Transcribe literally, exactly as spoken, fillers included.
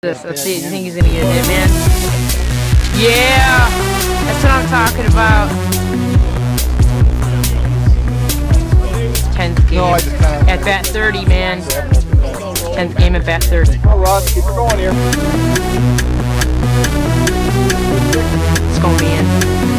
This. Let's see. Do you think he's gonna get a hit, man? Yeah, that's what I'm talking about. Tenth game. No, I just kinda, at bat thirty, man. Tenth game at bat thirty. Oh, Ross, keep her going here. It's gonna be in.